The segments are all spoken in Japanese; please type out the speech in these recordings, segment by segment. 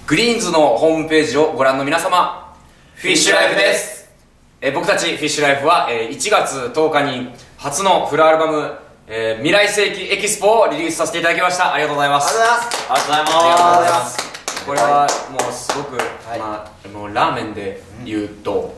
グリーンズのホームページをご覧の皆様、フィッシュライフです。僕たちフィッシュライフは1月10日に初のフルアルバム未来世紀エキスポをリリースさせていただきました。ありがとうございます。 ありがとうございます。ありがとうございます。 これはもうすごく、もうラーメンで言うと、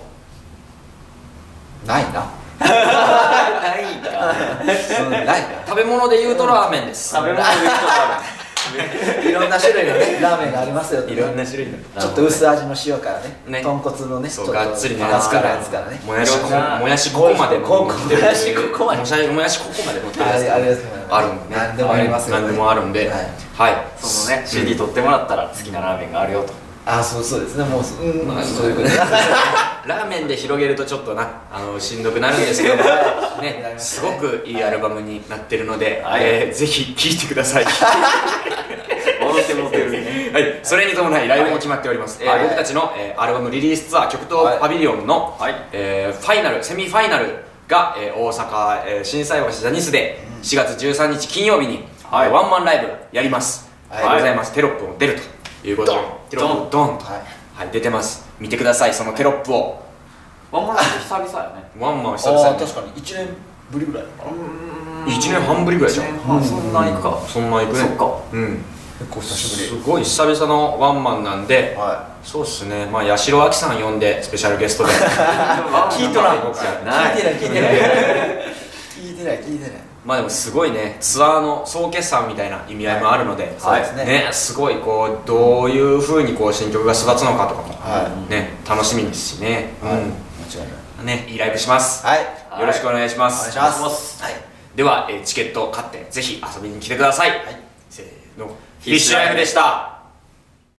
ないな。ないんだ。 食べ物で言うとラーメンです。 食べ物で言うとラーメン。 いろんな種類のねラーメンがありますよ。 いろんな種類のちょっと薄味の塩からね、豚骨のね、 ちょっとがっつりのやつからね、 もやしここまでもやしここまでもやしここまで乗ってるやつあるんで、 何でもありますよ。 何でもあるんで、はい、 そのね CD 取ってもらったら好きなラーメンがあるよと。 そうですね。もうそういうことでラーメンで広げるとちょっとなしんどくなるんですけどね、すごくいいアルバムになってるので、ぜひ聴いてください。 戻って持ってるね。 はい、それに伴いライブも決まっております。僕たちのアルバムリリースツアー極東パビリオンのファイナル、セミファイナルが大阪心斎橋ジャニスで4月13日金曜日にワンマンライブやります。ございます。テロップも出るということで、テロップドンと出てます。見てください、そのテロップを。 ワンマンライブ久々やね。 ワンマン久々。 確かに1年ぶりぐらいかな。 1年半ぶりぐらいじゃん。 そんな行くか。 そんな行くね。 そっか。 結構久しぶり。 すごい久々のワンマンなんで、そうっすね。まあ八代亜紀さん呼んでスペシャルゲストで。 聞いとらん。聞いてない。 まあでもすごいね、ツアーの総決算みたいな意味合いもあるので、すごいこうどういう風にこう新曲が育つのかとかもね楽しみですしね。 間違いないね、いいライブします。よろしくお願いします。 お願いします。 ではチケットを買ってぜひ遊びに来てください。せーの、フィッシュライフでした。